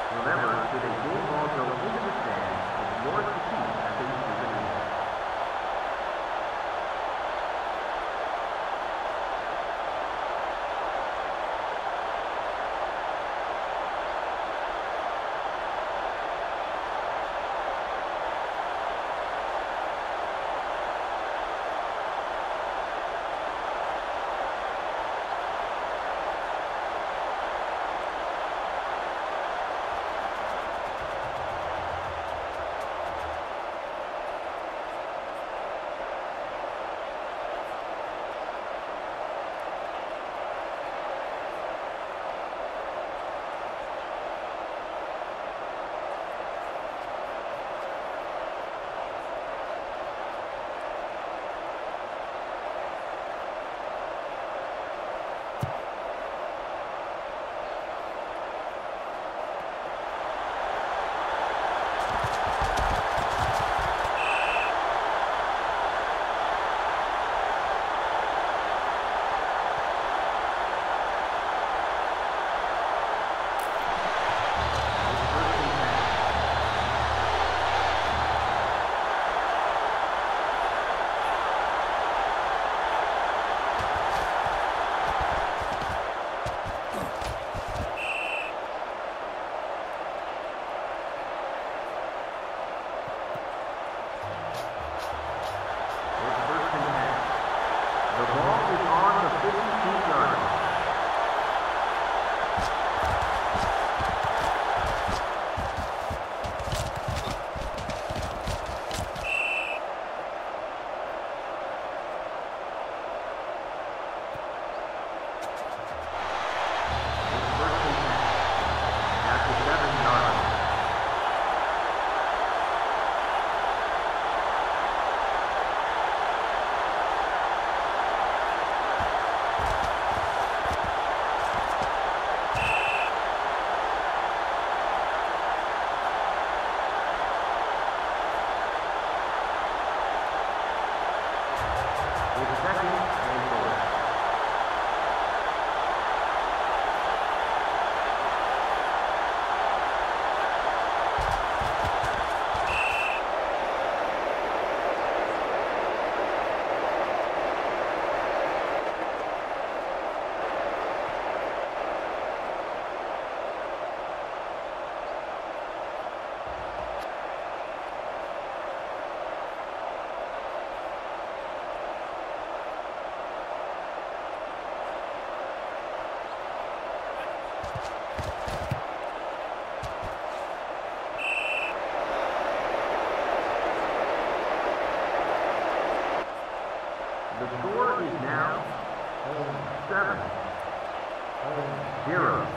Remember, should a game ball go into the stands, it's yours to keep after you see the news. The score is now 7, 0.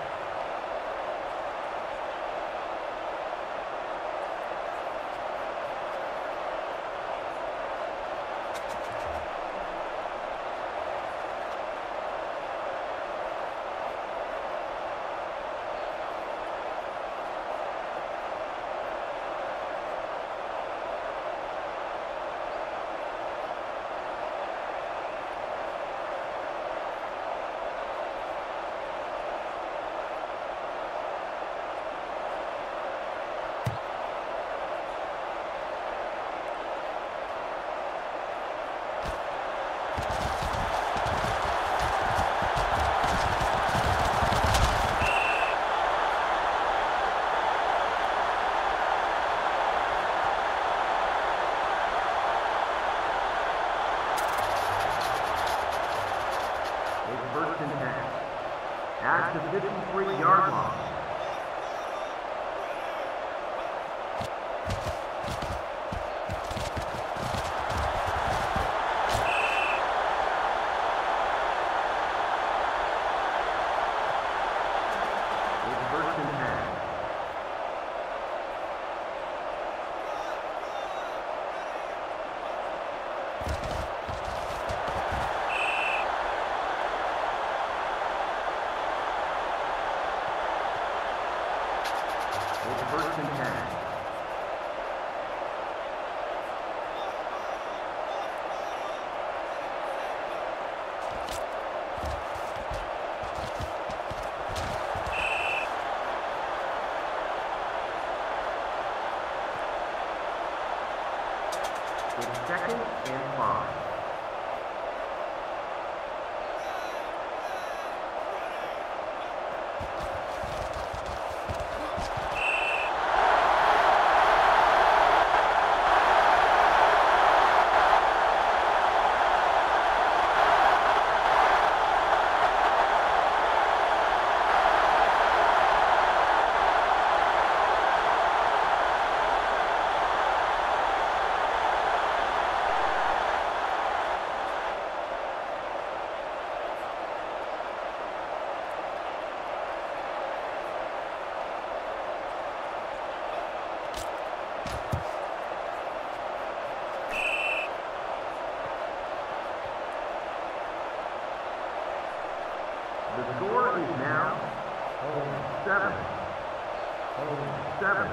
First and 10. At the 53-yard line. It's first and 10. First and 10. It's 2nd and 5. The score is now 7. 7.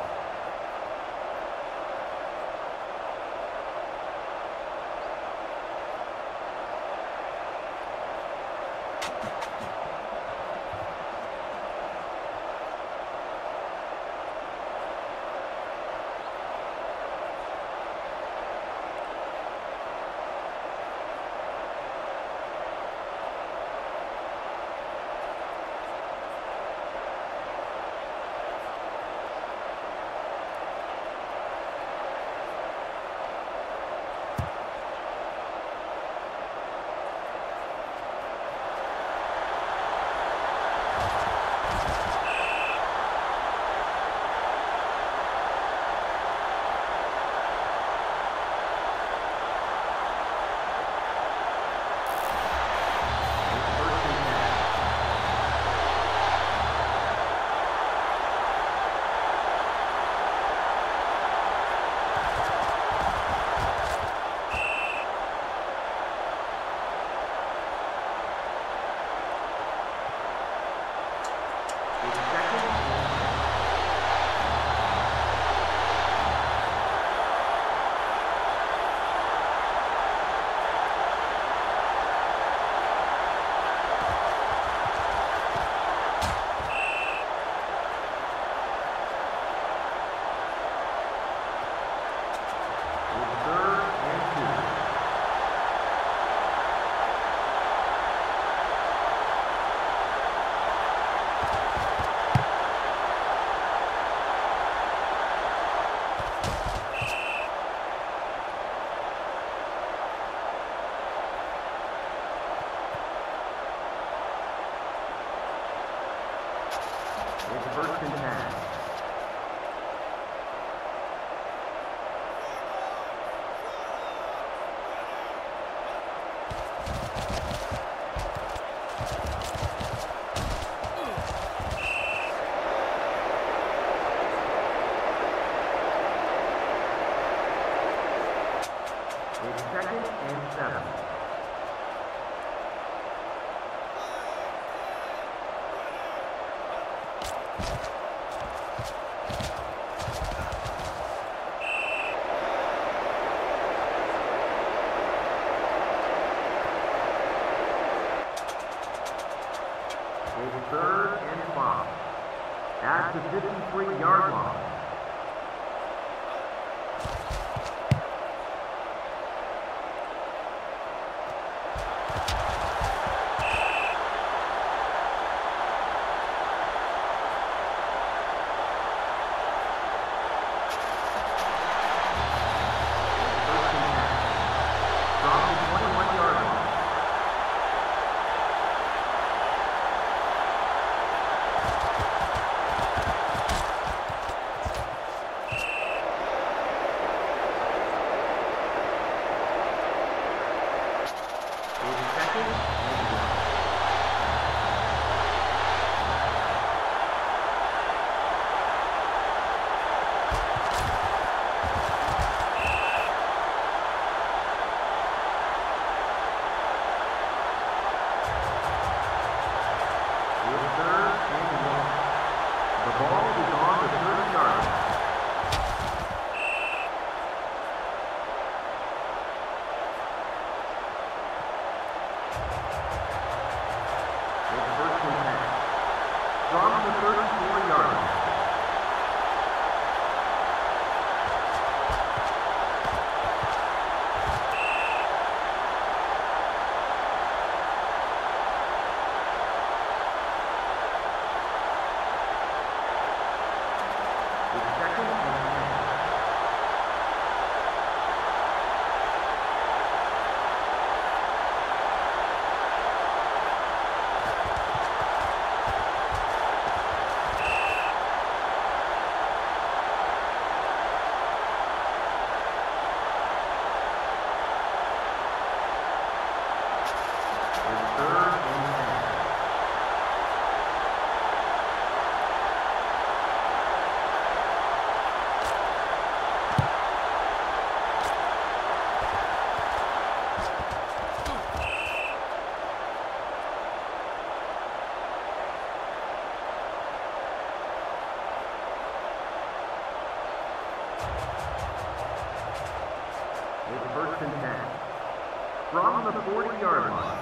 It's 1st and 10. It's 2nd and 7. It's 3rd and 5. At the 53-yard line. From the 34-yard line. first and 10. From the 40-yard line.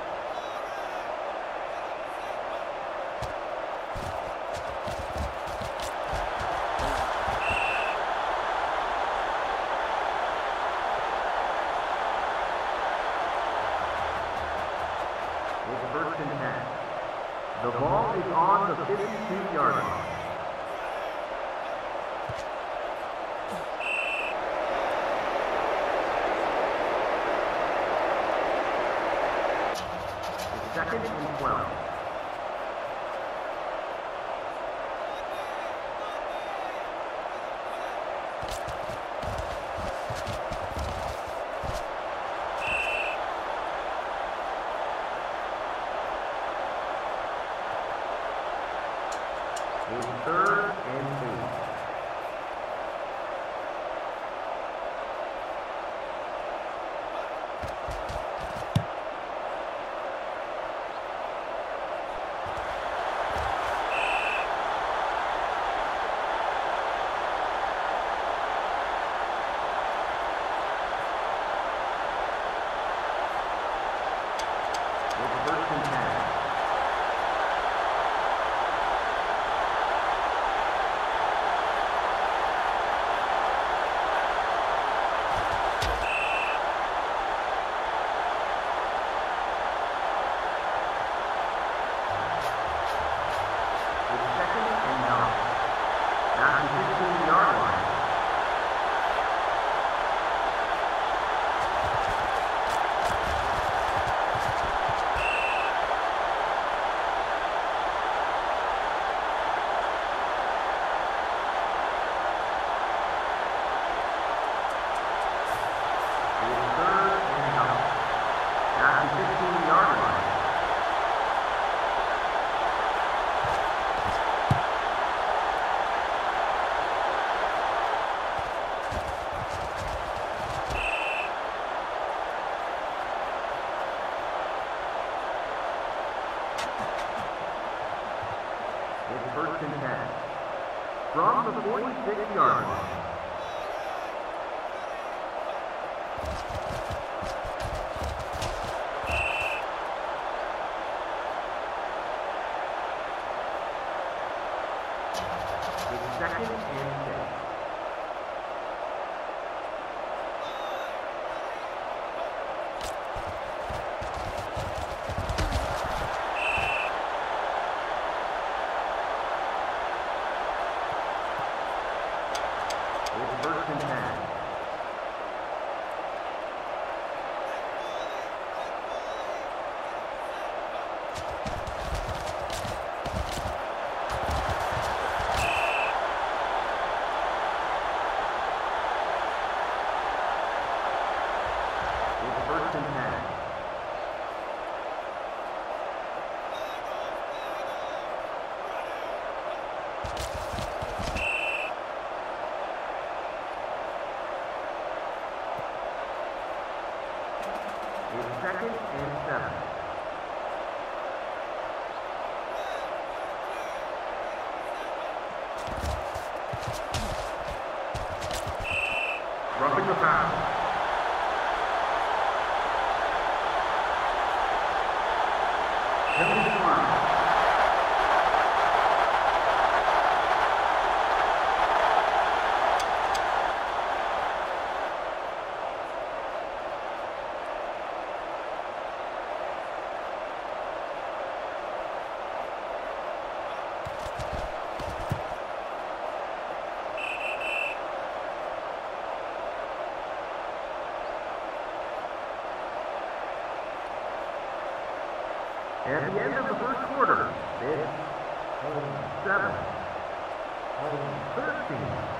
It's first and 10. The ball is on the 52-yard line. Second and 12. It's third and 8. It's first and 10. From the 46-yard line. It's second and 6. First and 10. It's first and 10. It's second and 7. Roughing the pass. Penalty flag. At the end of the first quarter, it's home 7, home 13.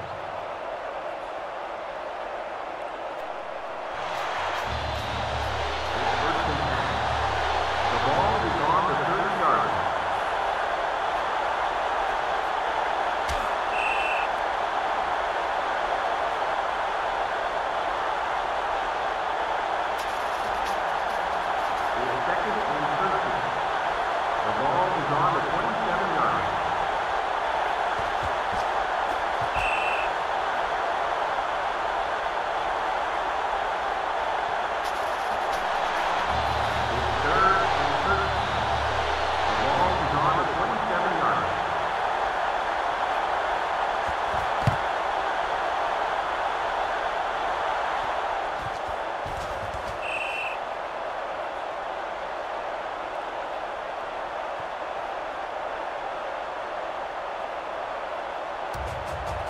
It's first and 10. The ball is on the 30-yard line. It's second and 13. The ball is on the 27-yard line.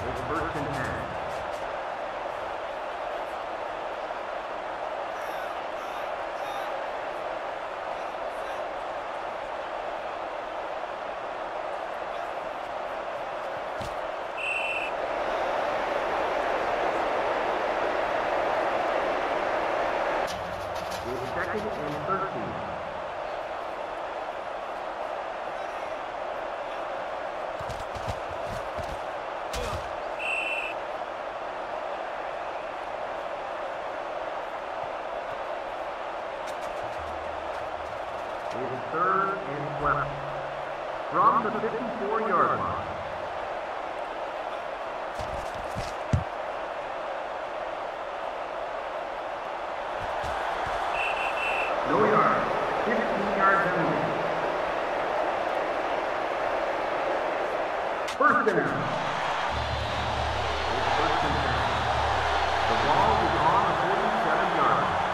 It's first and 10. It's second and 13. It's third and 12. From the 54-yard line. No yards. 15 yards anyway. First down. It's first and 10. The ball is on the 47-yard line.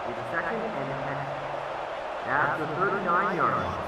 It's second and 10. At the 39-yard line.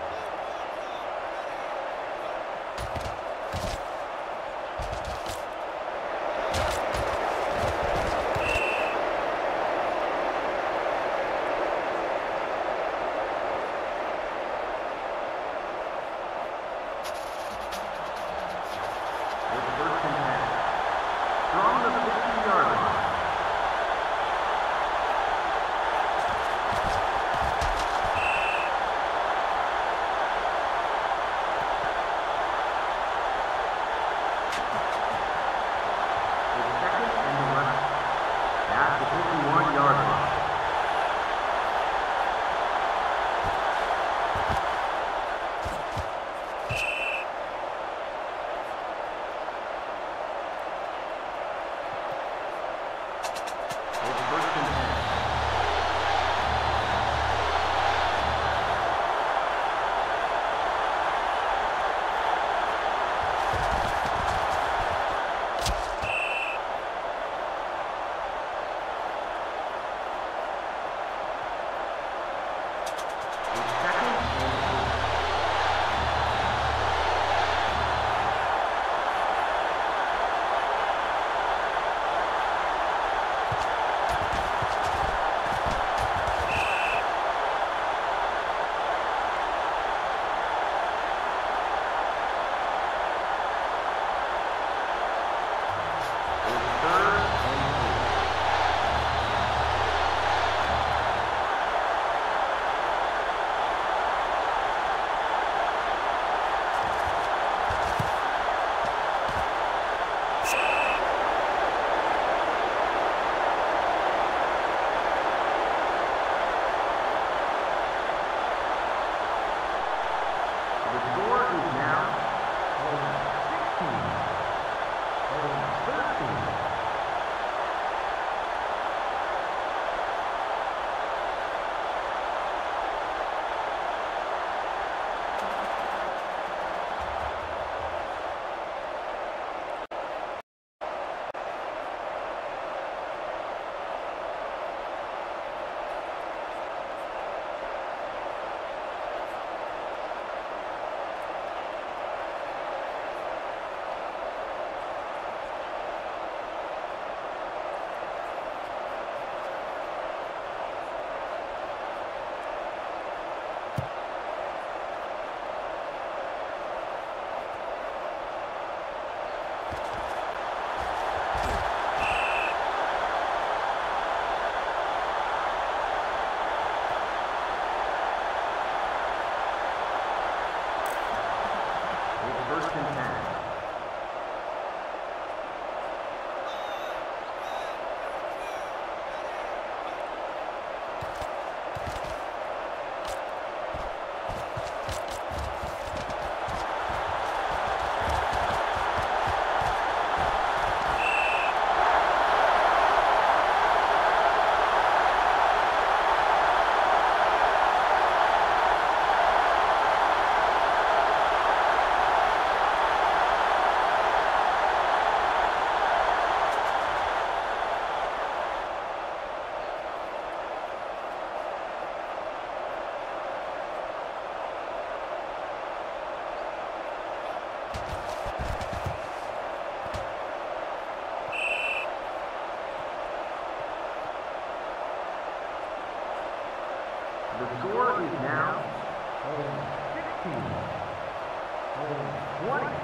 The score is now 16, 20.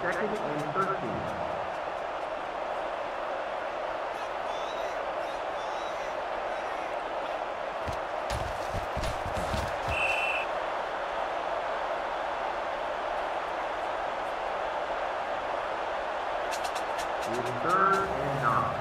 second and 13. It's third and 9.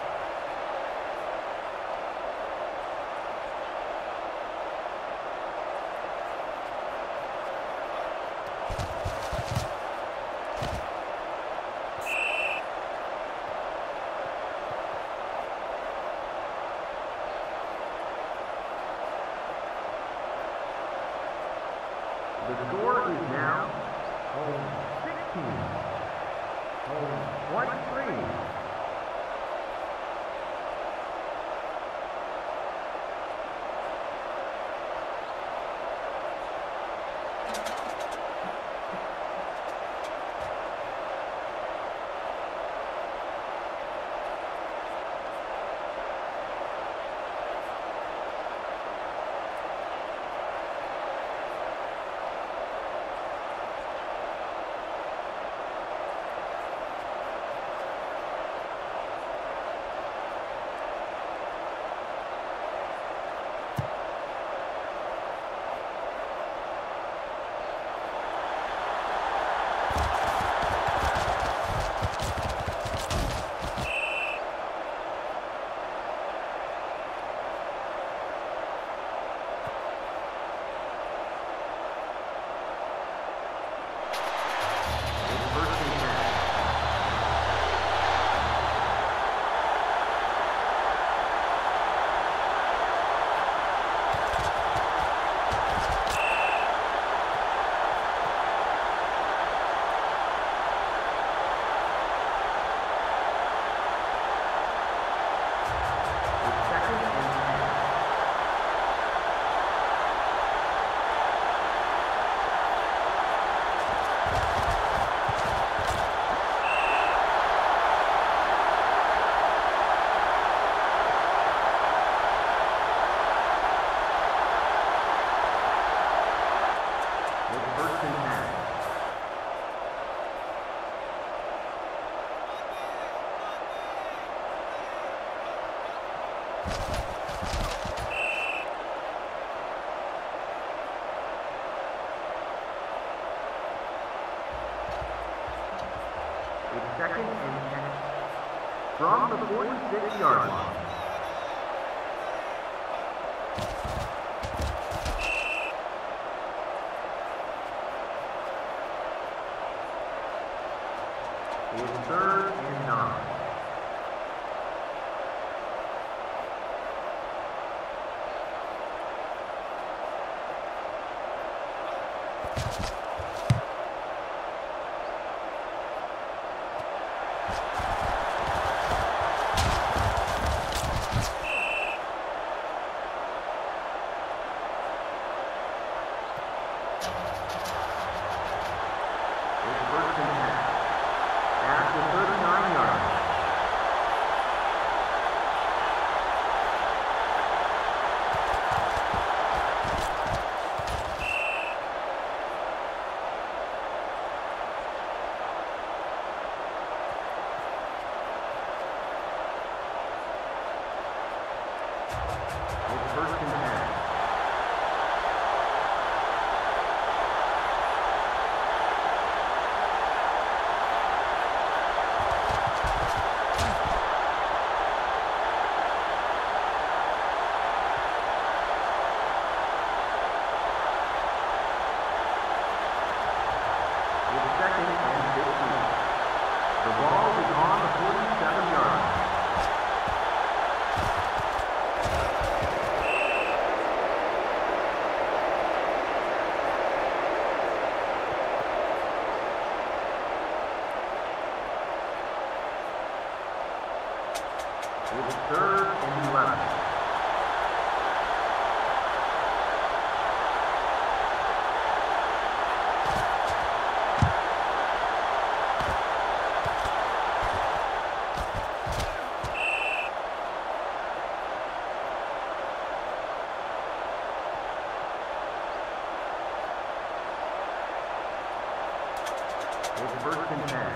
The score is now home 16, home 23. It's second and 10 from the 46-yard line. It's third and 9. It's third and 11. It's first and 10.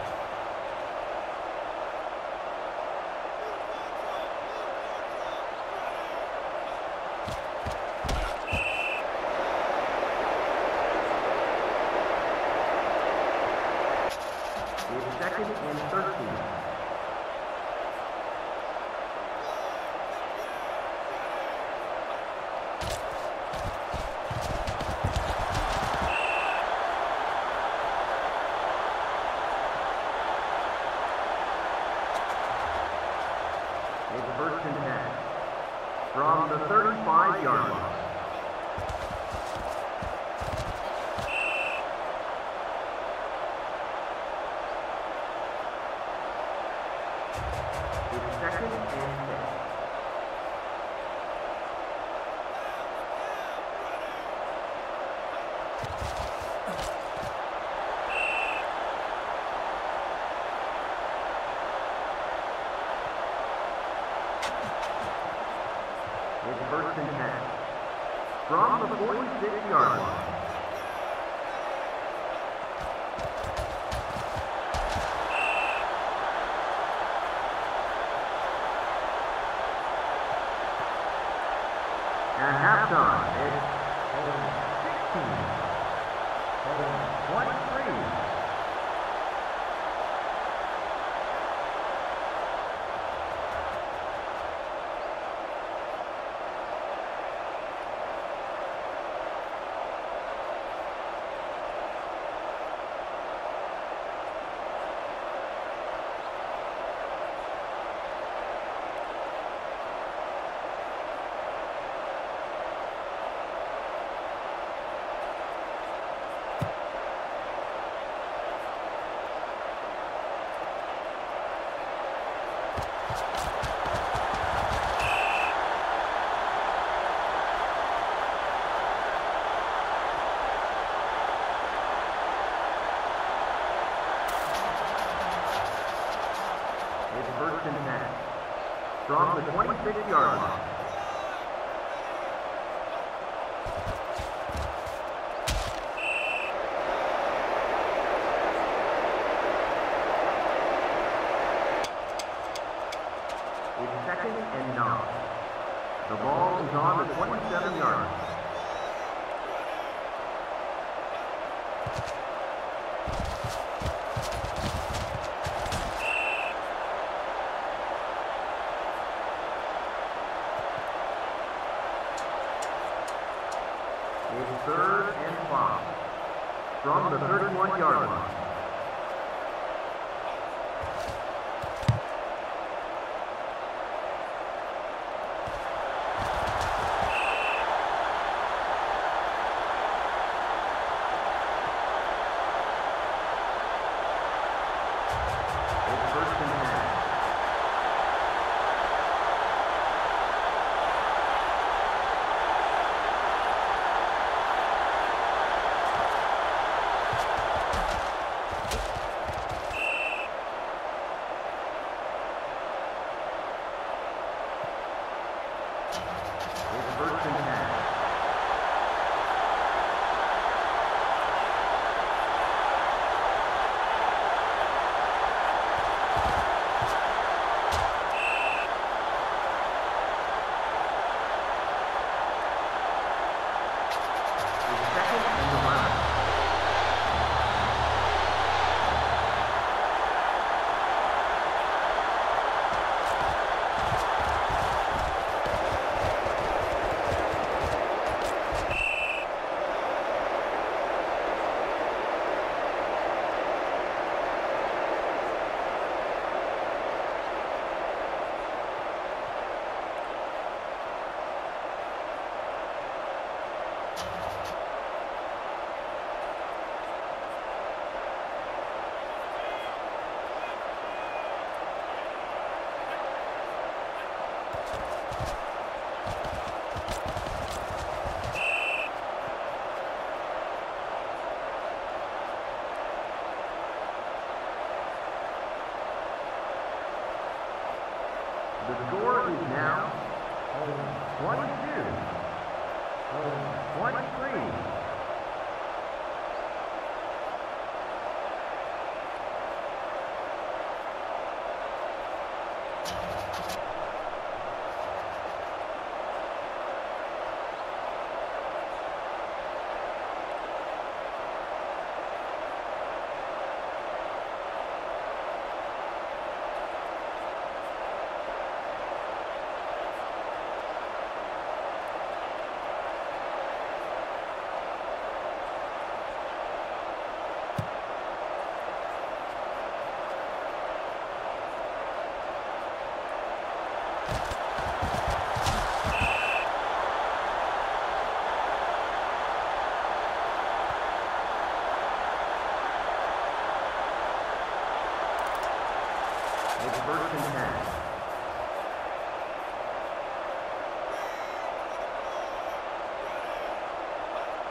It's second and 13. It's first and 10. From the 35-yard line. It's second and 10. It's first and 10. From the 46-yard line. At halftime, it's 16, 23. First and 10. From the 26-yard line. It's second and 9. The ball is on the 27-yard line. It's third and 5. From the 31-yard line. It's first and 10. It's first and 10. It's second and 11. The score is now 22, 23.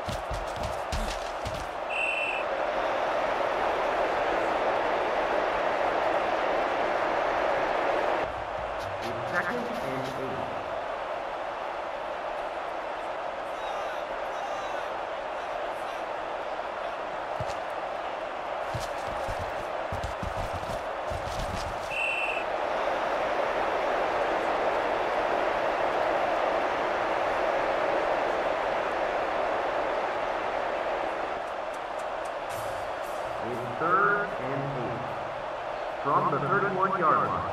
Second and 8. It's third and 8. From the 31-yard line.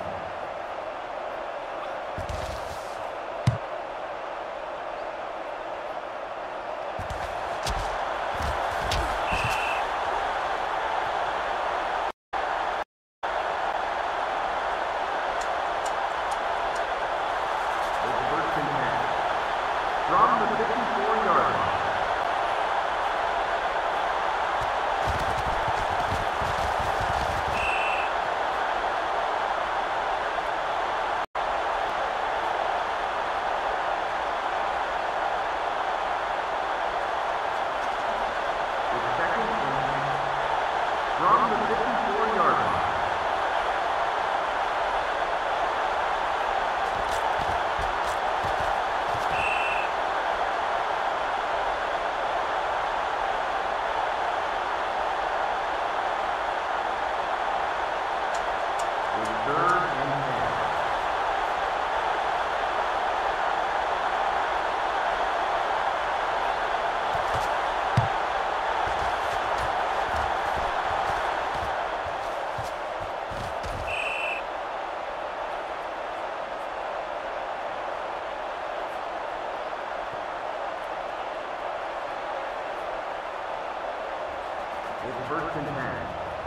From the 54-yard line. It's second and 10. From the 54-yard line. Third and 10. It's first and 10.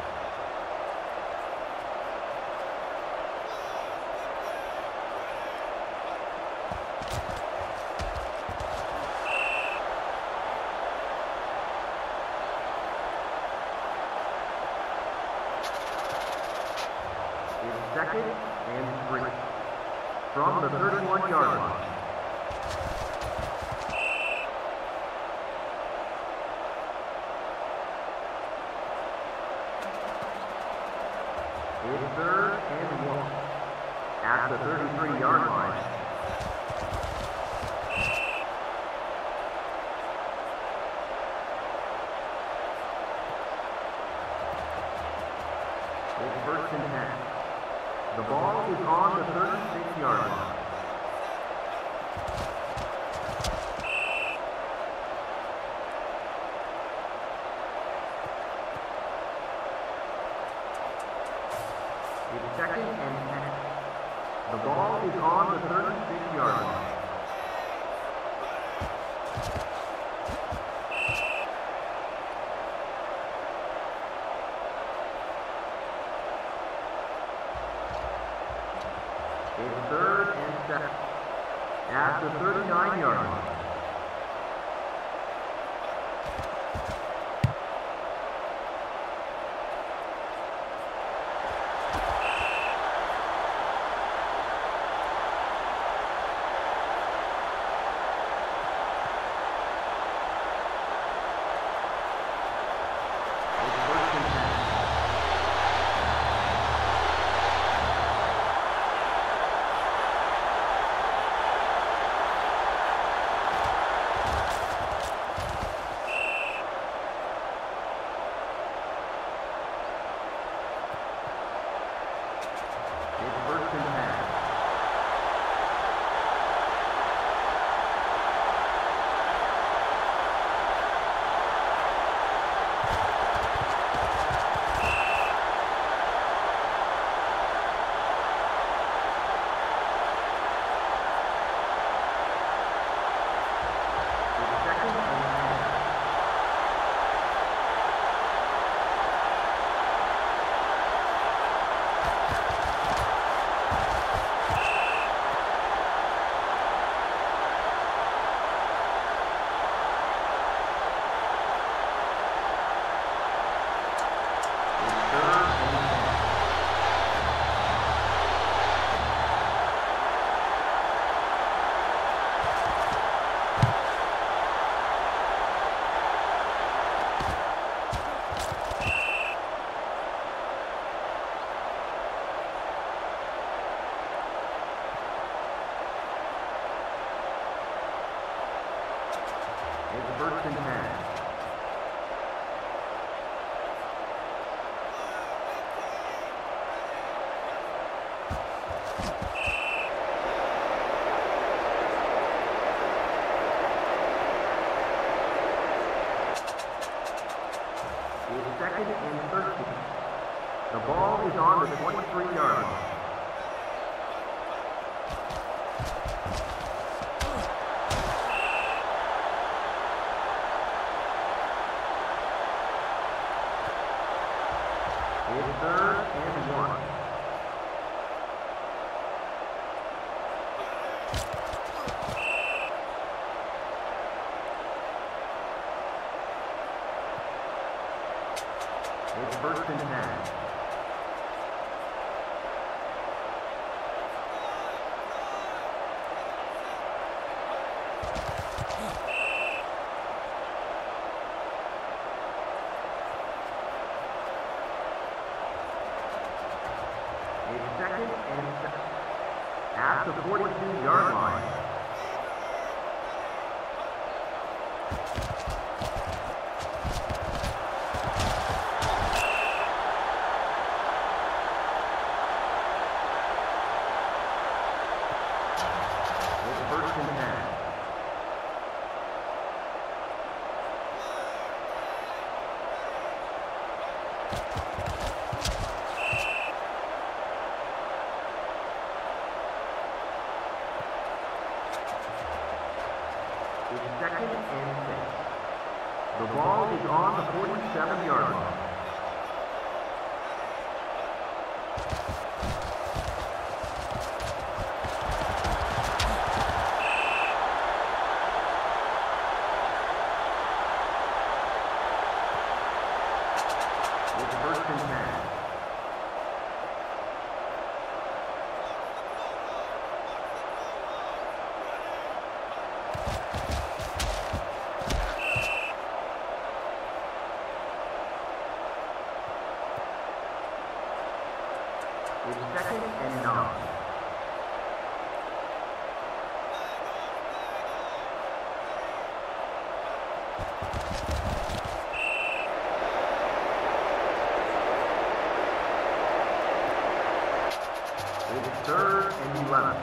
It's second and 3. From the 31-yard line. It's third and 1. At the 33-yard line. It's first and 10. The ball is on the 36-yard line. It's second and 10. The ball is on the 36-yard line. It's third and 7. At the 39-yard line. It's first and 10. It's second and 13. The ball is on the 23-yard line. It's third and 1. It's first and 10. It's second and 7. At the 42-yard line. It's first and 10. It's second and 6. The ball is on the 47-yard line. It's first and 10. It's second and 9. It's third and 11.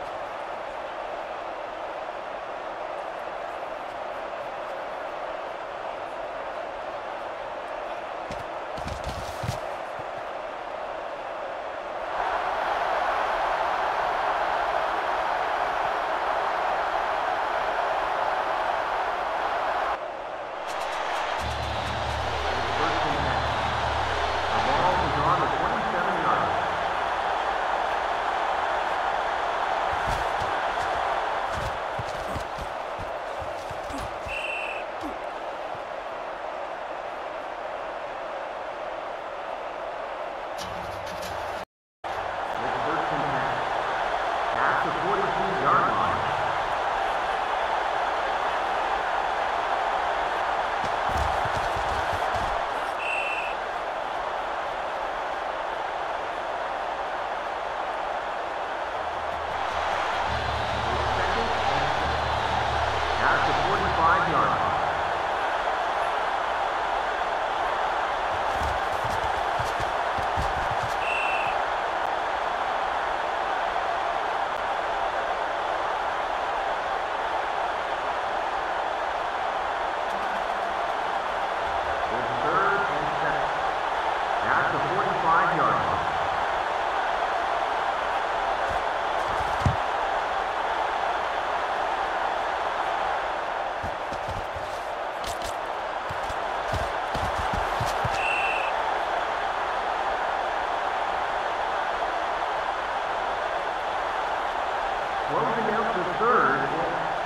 Closing out the third, 1-2,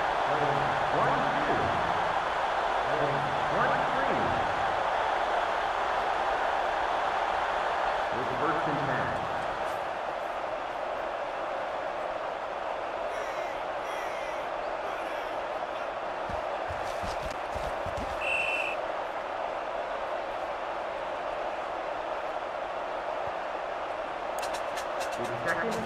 1-3. It's first and 10. It's second and 10.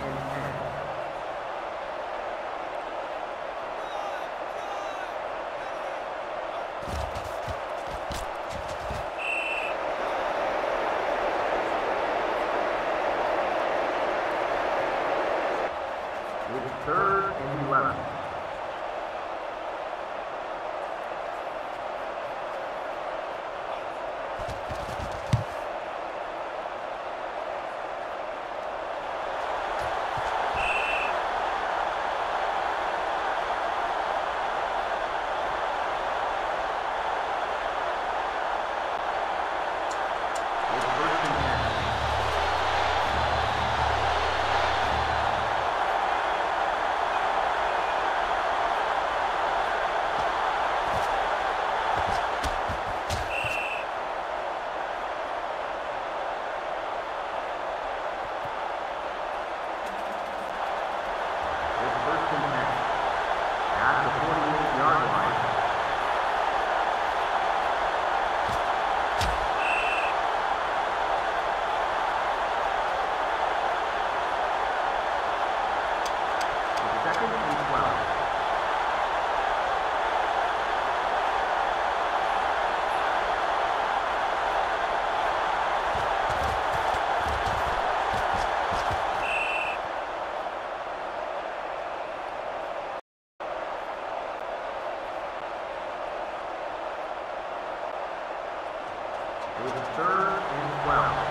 It's 3rd and 12.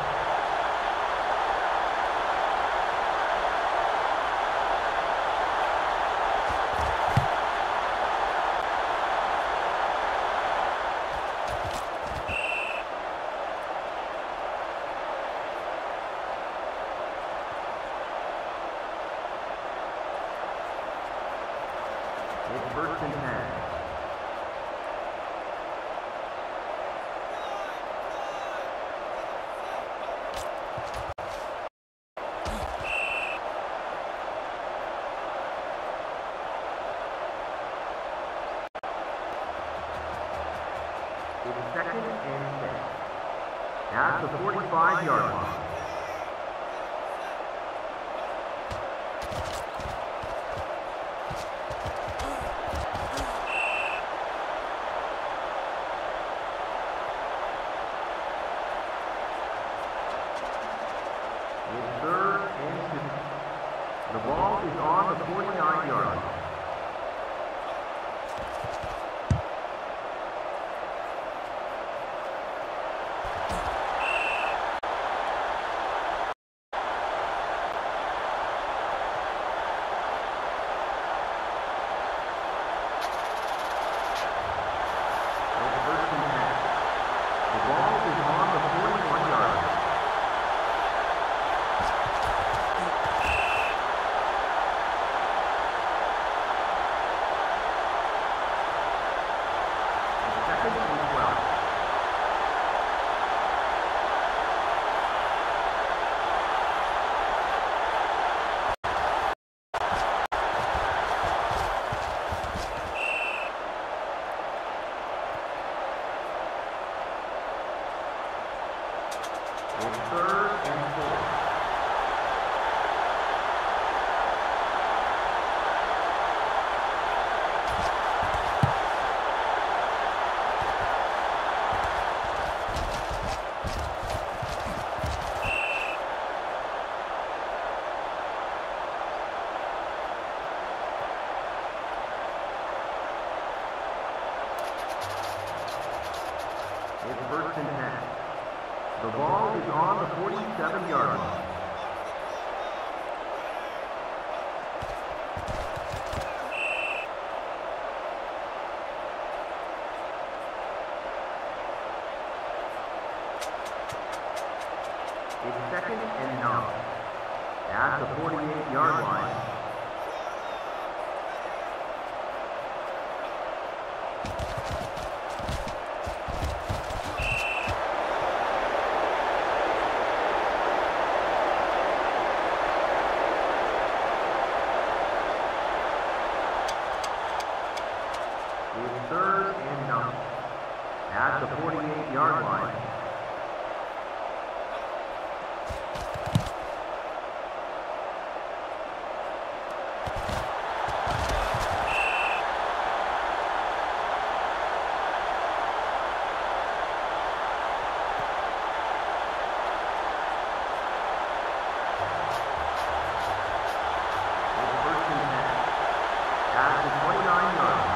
It's 1st and 10. It's 2nd and 6. At the 45-yard line. It's 3rd and 2. The ball is on the 49-yard line. It's 3rd and 4. It's 1st and 10. The ball is on the 47-yard line. It's 2nd and 9. At the 48-yard line. It's 3rd and 9. At the 48-yard line. It's 1st and 10. At the 29-yard line.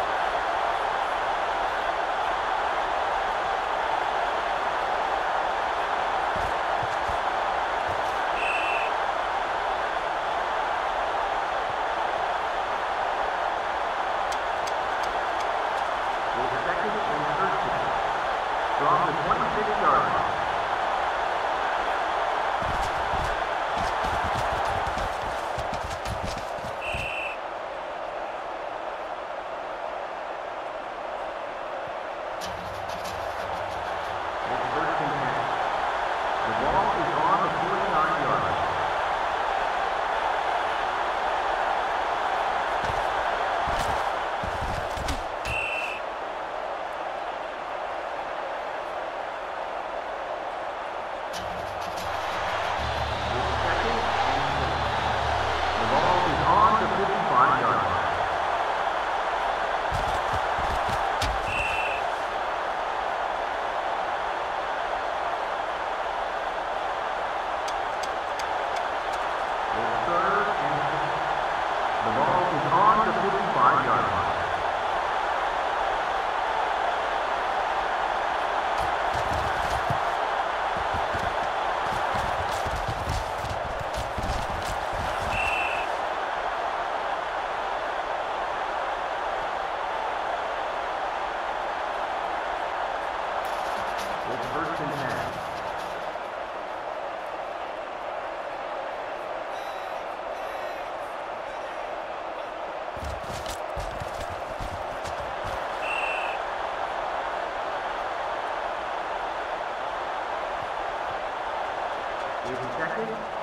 It's 2nd and 13. From the 26-yard line. It's 1st and 10. The ball is on the 49-yard line.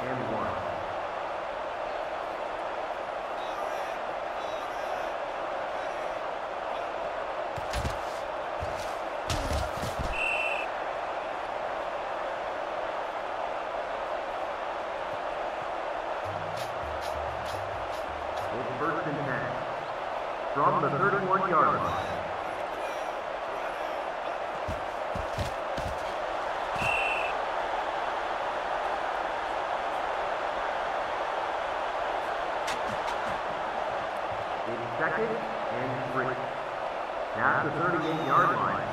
and 1. It's first and 10 from the 31-yard line. It's second and 3. At the 38-yard line.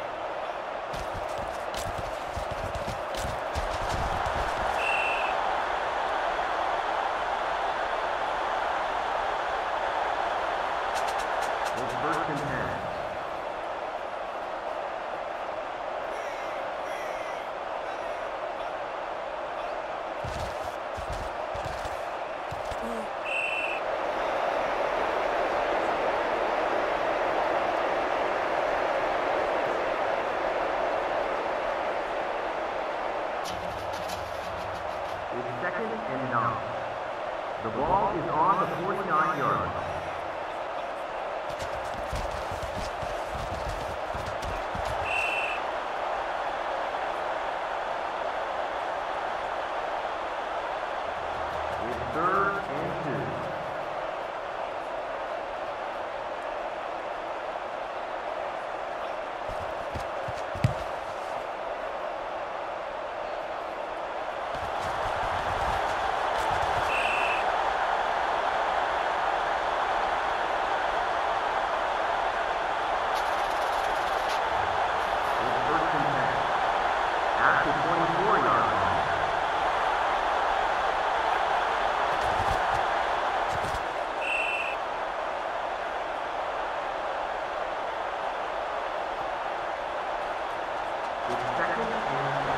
It's first and 10. It's second and 9. The ball is on the 49-yard line. It's third and 2. At the 24-yard line. It's second and 10.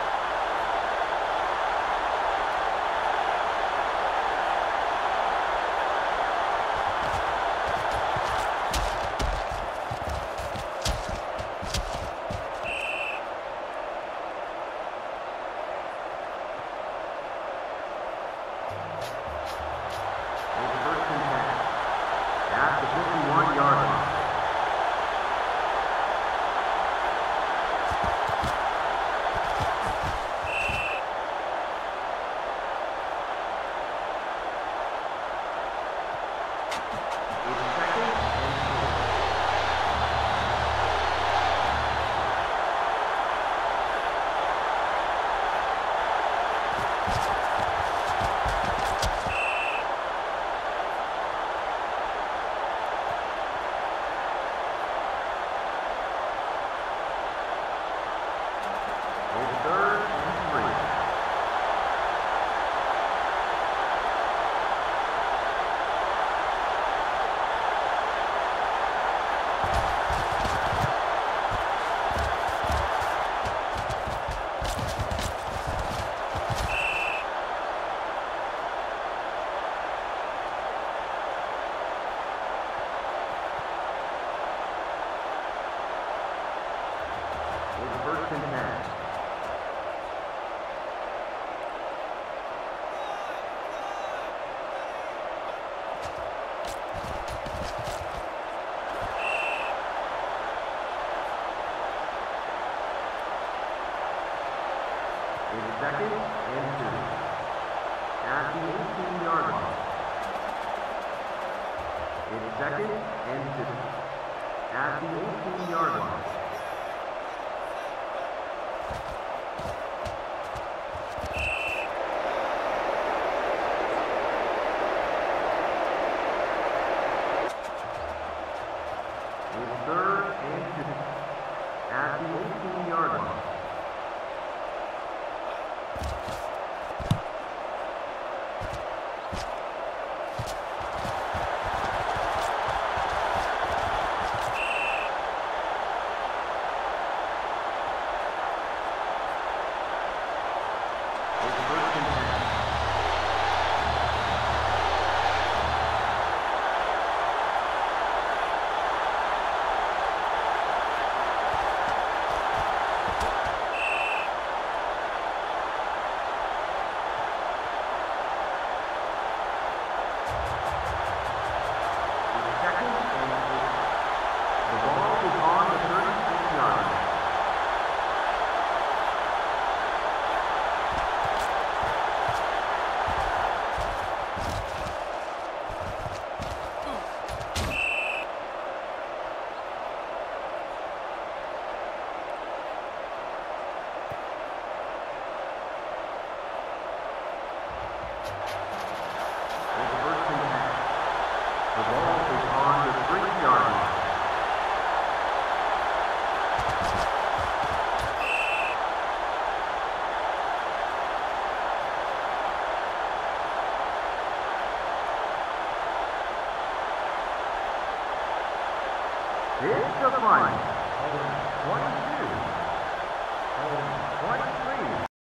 It's first and 10. At the 51-yard line. It's second and 4. It's third and 3. It's first and 10. It's second and 2. At the 18-yard line. It's second and 2. At the 18-yard line. It's third and 2. At the 18-yard line. It's first and 10. It's the final.